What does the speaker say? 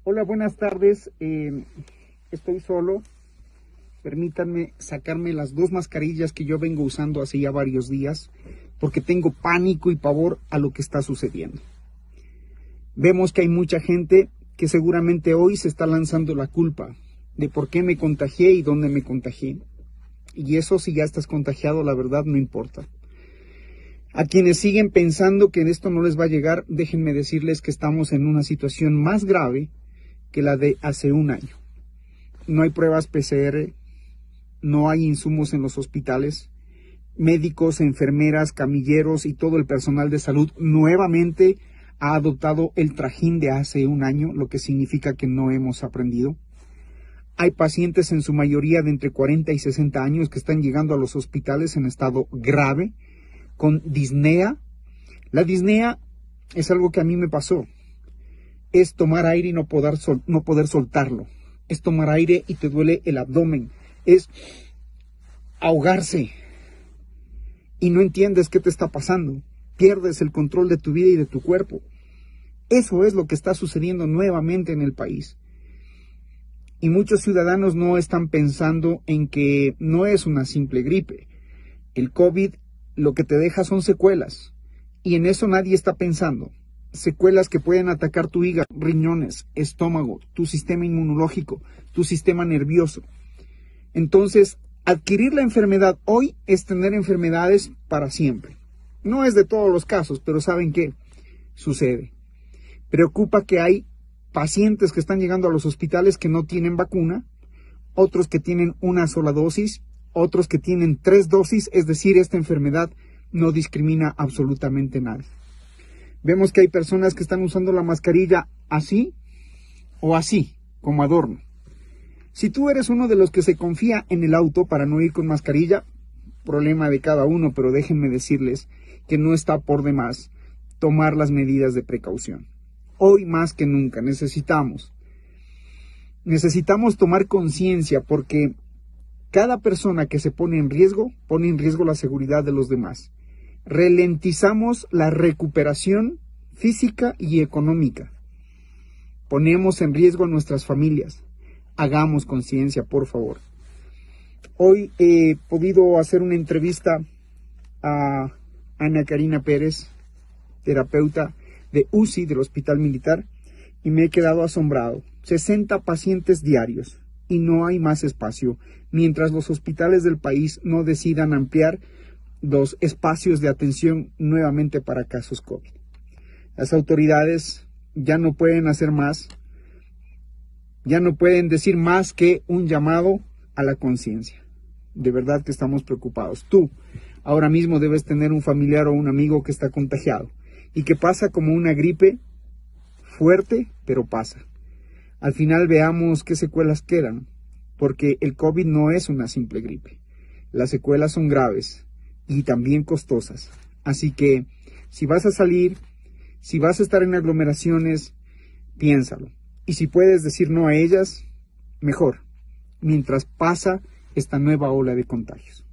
Hola, buenas tardes. Estoy solo. Permítanme sacarme las dos mascarillas que yo vengo usando hace ya varios días, porque tengo pánico y pavor a lo que está sucediendo. Vemos que hay mucha gente que seguramente hoy se está lanzando la culpa de por qué me contagié y dónde me contagié. Y eso, si ya estás contagiado, la verdad no importa. A quienes siguen pensando que esto no les va a llegar, déjenme decirles que estamos en una situación más grave que la de hace un año. No hay pruebas PCR, no hay insumos en los hospitales, médicos, enfermeras, camilleros y todo el personal de salud nuevamente ha adoptado el trajín de hace un año, lo que significa que no hemos aprendido. Hay pacientes, en su mayoría de entre 40 y 60 años, que están llegando a los hospitales en estado grave, con disnea. La disnea es algo que a mí me pasó. Es tomar aire y no poder soltarlo. Es tomar aire y te duele el abdomen. Es ahogarse y no entiendes qué te está pasando. Pierdes el control de tu vida y de tu cuerpo. Eso es lo que está sucediendo nuevamente en el país. Y muchos ciudadanos no están pensando en que no es una simple gripe. El COVID lo que te deja son secuelas. Y en eso nadie está pensando. Secuelas que pueden atacar tu hígado, riñones, estómago, tu sistema inmunológico, tu sistema nervioso. Entonces, adquirir la enfermedad hoy es tener enfermedades para siempre. No es de todos los casos, pero ¿saben qué? Sucede. Preocupa que hay pacientes que están llegando a los hospitales que no tienen vacuna, otros que tienen una sola dosis, otros que tienen 3 dosis, es decir, esta enfermedad no discrimina absolutamente nada. Vemos que hay personas que están usando la mascarilla así o así, como adorno. Si tú eres uno de los que se confía en el auto para no ir con mascarilla, problema de cada uno, pero déjenme decirles que no está por demás tomar las medidas de precaución. Hoy más que nunca necesitamos tomar conciencia, porque cada persona que se pone en riesgo la seguridad de los demás. Ralentizamos la recuperación física y económica. Ponemos en riesgo a nuestras familias. Hagamos conciencia, por favor. Hoy he podido hacer una entrevista a Ana Karina Pérez, terapeuta de UCI del Hospital Militar, y me he quedado asombrado. 60 pacientes diarios y no hay más espacio, mientras los hospitales del país no decidan ampliar los espacios de atención nuevamente para casos COVID. Las autoridades ya no pueden hacer más, ya no pueden decir más que un llamado a la conciencia. De verdad que estamos preocupados. Tú ahora mismo debes tener un familiar o un amigo que está contagiado y que pasa como una gripe fuerte, pero pasa. Al final veamos qué secuelas quedan, porque el COVID no es una simple gripe. Las secuelas son graves y también costosas. Así que si vas a salir, si vas a estar en aglomeraciones, piénsalo. Y si puedes decir no a ellas, mejor, mientras pasa esta nueva ola de contagios.